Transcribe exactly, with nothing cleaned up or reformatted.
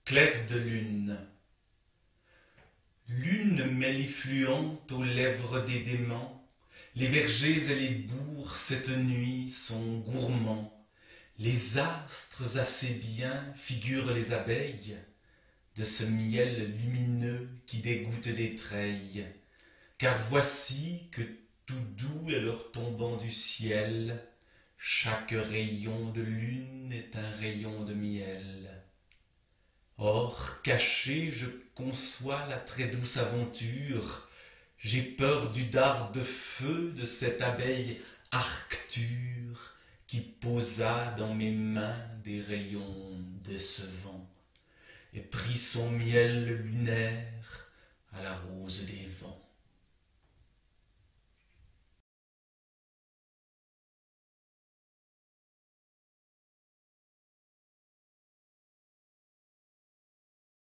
Clair de lune. Lune mellifluente aux lèvres des déments, les vergers et les bourgs cette nuit sont gourmands. Les astres assez bien figurent les abeilles de ce miel lumineux qui dégoûte des treilles. Car voici que tout doux est leur tombant du ciel, chaque rayon de lune est un rayon de miel. Or, caché, je conçois la très douce aventure, j'ai peur du dard de feu de cette abeille Arcture qui posa dans mes mains des rayons décevants et prit son miel lunaire à la rose des vents.